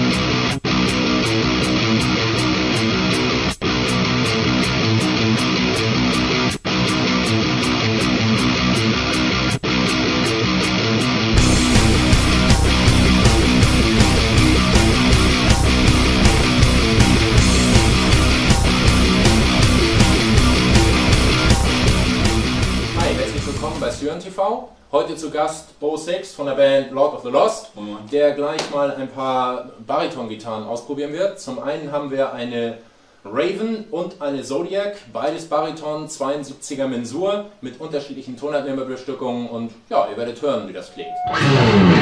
Bei Syren TV. Heute zu Gast Bo Six von der Band Lord of the Lost, der gleich mal ein paar Bariton-Gitarren ausprobieren wird. Zum einen haben wir eine Raven und eine Zodiac, beides Bariton, 72er Mensur mit unterschiedlichen Tonabnehmerbestückungen und ja, ihr werdet hören, wie das klingt.